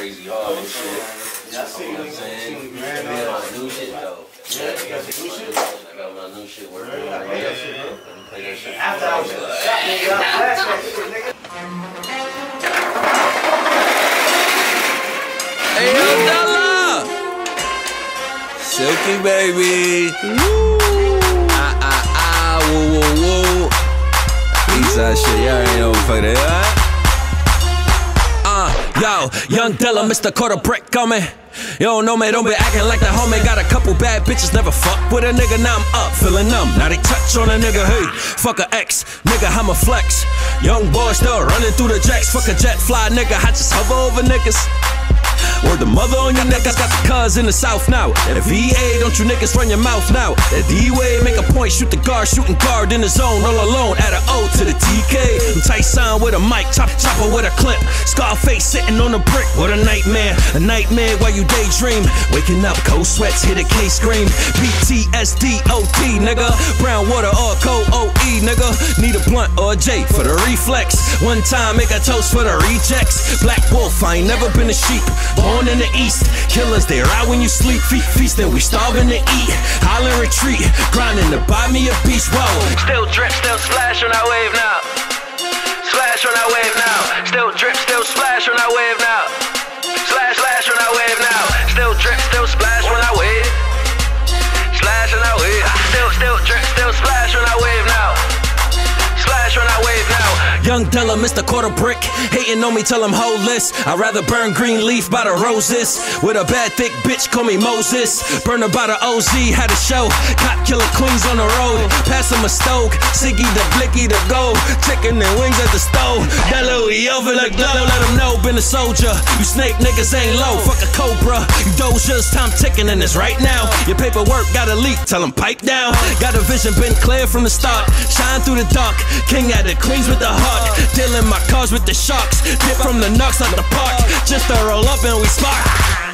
crazy hard and shit. Yeah, I see You know what I'm saying? I got my new shit though. Yeah, I got my new shit working. Play that shit. After I was shot, nigga, I flashed that shit, nigga. Hey, yo, Della! Silky baby. Woo! Woo, woo, woo. Eastside shit, y'all ain't over for that. Yo, young Della, Mr. Quarter Brick coming. You don't know me, don't be acting like the homie. Got a couple bad bitches, never fuck with a nigga. Now I'm up, feeling numb. Now they touch on a nigga, hey. Fuck a ex, nigga, I'm a flex. Young boy still running through the jacks. Fuck a jet fly, nigga, I just hover over niggas. Word the mother on your niggas, got the cuz in the south now. At VA, don't you niggas run your mouth now. At D-Way, make a point, shoot the guard, shooting guard in the zone, all alone. Add an O to the TK. I'm Tyson with a mic, chopper with a clip. Scarface sitting on a brick, what a nightmare. A nightmare while you daydream. Waking up, cold sweats, hit a K scream. PTSD, OT, nigga. Brown water or cold OE, nigga. Need a blunt or a J for the reflex. One time, make a toast for the rejects. Black wolf, I ain't never been a sheep. Born in the east, killers, they ride when you sleep. Feasting, we starving to eat. Holler retreat, grinding to buy me a beach. Whoa. Still drip, still splash on that wave now. Splash on that wave now. Still drip, still splash on that wave now. Splash on that wave now. Still drip, still splash on that wave. Splash on that wave. Still drip, still splash on that wave now. Splash on that wave now. Young Della, Mr. Quarter Brick. Hating on me, tell him holeless. I'd rather burn green leaf by the roses. With a bad thick bitch, call me Moses. Burn her by the OZ, had a show. Cop killer queens on the road. Pass him a stoke. Siggy the blicky the gold. Chicken and wings at the stove. Della, we over like Della. Let him know, been a soldier. You snake niggas ain't low. Fuck a cobra. You dozers, time ticking and it's right now. Your paperwork got a leak, tell him pipe down. Got a vision, been clear from the start. Shine through the dark. King at it, queens with the heart. Dealing my cars with the sharks. Dip from the knocks out the park. Just to roll up and we spark.